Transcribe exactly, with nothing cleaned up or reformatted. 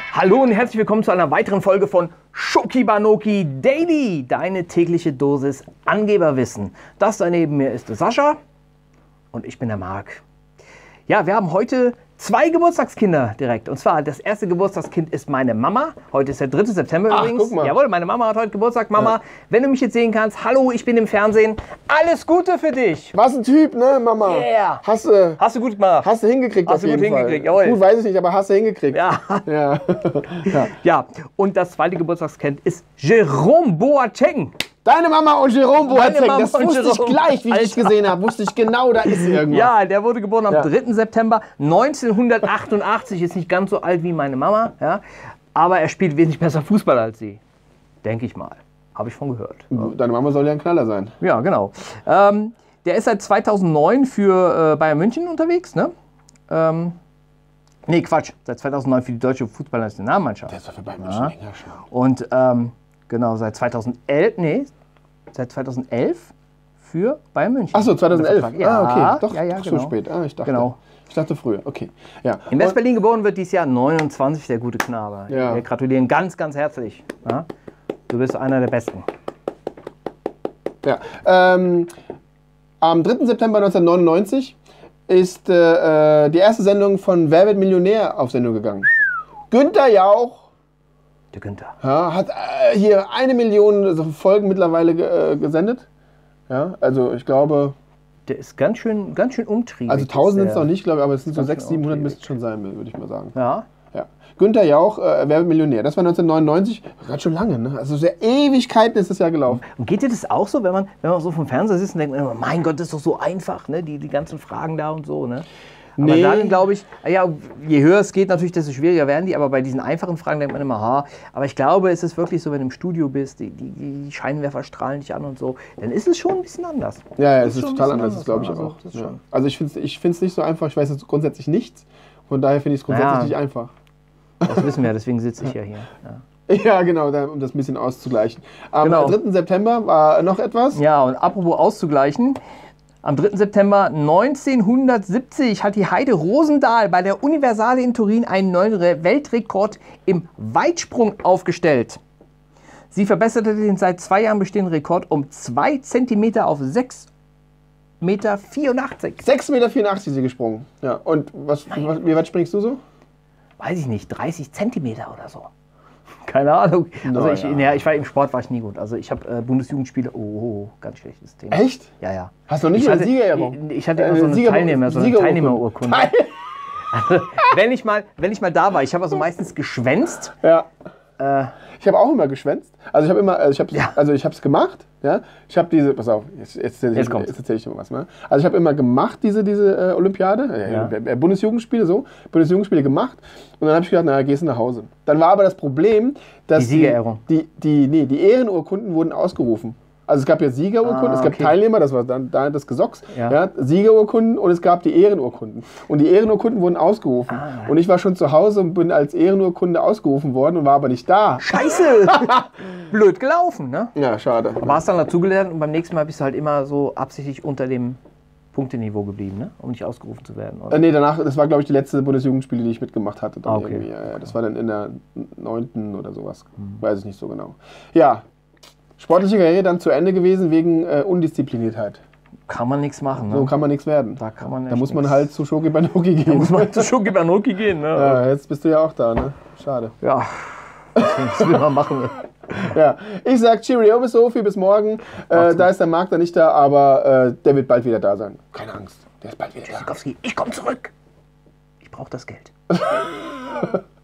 Hallo und herzlich willkommen zu einer weiteren Folge von Schokibanoki Daily, deine tägliche Dosis Angeberwissen. Das da neben mir ist der Sascha und ich bin der Marc. Ja, wir haben heute zwei Geburtstagskinder direkt. Und zwar, das erste Geburtstagskind ist meine Mama. Heute ist der dritte September Ach, übrigens. guck mal. Jawohl, meine Mama hat heute Geburtstag. Mama, Ja. wenn du mich jetzt sehen kannst, hallo, ich bin im Fernsehen. Alles Gute für dich. Was ein Typ, ne, Mama? Yeah. Hast du Hast du gut gemacht. hast du hingekriegt Hast auf du gut jeden Fall. hingekriegt, jawohl. Gut, weiß ich nicht, aber hast du hingekriegt. Ja. Ja. ja. Ja, und das zweite Geburtstagskind ist Jerome Boateng. Deine Mama und Jerome Meine Boateng, Mama das und wusste ich Jerome. gleich, wie ich dich Alter. gesehen habe. Wusste ich genau, da ist irgendwas. Ja, der wurde geboren am Ja. dritten September neunzehnhundertachtundachtzig. Ist nicht ganz so alt wie meine Mama, ja, aber er spielt wesentlich besser Fußball als sie. Denke ich mal. Habe ich von gehört. Deine Mama soll ja ein Knaller sein. Ja, genau. Ähm, der ist seit zweitausendneun für äh, Bayern München unterwegs, ne? Ähm, nee, Quatsch. Seit zweitausendneun für die deutsche Fußballnationalmannschaft. Der ist doch für Bayern München Ja. länger schon. Und ähm, genau, seit zweitausendelf, nee, seit zweitausendelf für Bayern München. Achso, zweitausendelf. Ja, Ah, okay. Doch, ja, ja, doch genau. so spät. Ah, ich dachte, Genau. ich dachte früher. Okay. Ja. In West-Berlin geboren wird dieses Jahr neunundzwanzig, der gute Knabe. Ja. Wir gratulieren ganz, ganz herzlich. Ja? Du bist einer der Besten. Ja. Ähm, am dritten September neunzehnhundertneunundneunzig ist äh, die erste Sendung von Wer wird Millionär auf Sendung gegangen. Günther Jauch Der Günther. ja, hat äh, hier eine Million so Folgen mittlerweile ge äh, gesendet. Ja, also ich glaube, Der ist ganz schön, ganz schön umtriebig. also tausend sind es der- noch nicht, glaube ich, aber es sind so Ganz sechshundert, schön siebenhundert umtriebig. müsste es schon sein, würde ich mal sagen. Ja. Ja. Günther Jauch, äh, Wer wird Millionär? Das war neunzehnhundertneunundneunzig, ganz schön lange, ne? Also sehr Ewigkeiten ist das ja gelaufen. Und geht dir das auch so, wenn man, wenn man so vom Fernseher sitzt und denkt, man immer, mein Gott, das ist doch so einfach, ne? die, die ganzen Fragen da und so. Ne? Aber Nee. dann glaube ich, ja, je höher es geht, natürlich, desto schwieriger werden die. Aber bei diesen einfachen Fragen denkt man immer, ha. Aber ich glaube, es ist wirklich so, wenn du im Studio bist, die, die, die Scheinwerfer strahlen dich an und so, dann ist es schon ein bisschen anders. Ja, ja, Das es ist schon ein total bisschen anders, das glaube ich also, auch. das ist Ja. schon- Also ich finde es ich find's nicht so einfach, ich weiß jetzt grundsätzlich nichts, von daher finde ich es grundsätzlich Ja. nicht einfach. Das wissen wir, deswegen sitze ich ja hier. Ja. Ja, genau, da- um das ein bisschen auszugleichen. Am Genau. dritten September war noch etwas. Ja, und apropos auszugleichen, am dritten September neunzehnhundertsiebzig hat die Heide Rosendahl bei der Universale in Turin einen neuen Re- Weltrekord im Weitsprung aufgestellt. Sie verbesserte den seit zwei Jahren bestehenden Rekord um zwei Zentimeter auf sechs Meter vierundachtzig. sechs Meter vierundachtzig ist sie gesprungen. Ja, und was, was, wie weit springst du so? Weiß ich nicht, dreißig Zentimeter oder so. Keine Ahnung. Also Na ich, ja. ja, ich war im Sport war ich nie gut. Also ich habe äh, Bundesjugendspiele. Oh, oh, ganz schlechtes Thema. Echt? Ja, ja. Hast du nicht Ich mal hatte, eine Siegerehrung? ich, ich hatte immer so eine Sieger- Teilnehmer, so eine Siegerurkunde. Teilnehmerurkunde. Also, wenn ich mal, wenn ich mal da war, ich habe also meistens geschwänzt. Ja. Äh, Ich habe auch immer geschwänzt. Also ich habe immer, also ich habe, Ja. also ich habe es gemacht. Ja, ich habe diese, pass auf, jetzt, jetzt, erzähl ich- Jetzt kommt's. jetzt erzähle ich dir mal was. Ne? Also ich habe immer gemacht diese diese äh, Olympiade, äh, Ja. äh, Bundesjugendspiele so, Bundesjugendspiele gemacht. Und dann habe ich gedacht, naja, gehst du nach Hause. Dann war aber das Problem, dass Die Siegerehrung. die, die, nee, die Ehrenurkunden wurden ausgerufen. Also es gab ja Siegerurkunden, Ah, es gab okay. Teilnehmer, das war dann da das Gesocks, Ja. ja. Siegerurkunden und es gab die Ehrenurkunden. Und die Ehrenurkunden wurden ausgerufen. Ah. Und ich war schon zu Hause und bin als Ehrenurkunde ausgerufen worden und war aber nicht da. Scheiße! Blöd gelaufen, ne? Ja, schade. Aber hast dann dazugelernt und beim nächsten Mal bist du halt immer so absichtlich unter dem Punkteniveau geblieben, ne? Um nicht ausgerufen zu werden. Oder? Äh, nee, danach, das war glaube ich die letzte Bundesjugendspiele, die ich mitgemacht hatte. Dann Ah, okay. irgendwie. Ja, ja, das war dann in der neunten oder sowas. Weiß ich nicht so genau. Ja, sportliche Karriere dann zu Ende gewesen wegen äh, Undiszipliniertheit. Kann man nichts machen, ne? So kann man nichts werden. Da kann man Da echt muss man nix. halt zu Shogi Banoki gehen. muss man zu Schokibanoki gehen, ne? Ja, jetzt bist du ja auch da, ne? Schade. Ja. Was will man machen? Ne? Ja, ich sag Cheerio, bis Sophie, bis morgen. Äh, da ist der Marc da nicht da, aber äh, der wird bald wieder da sein. Keine Angst, der ist bald wieder da. Sikowski, ich komme zurück. Ich brauche das Geld.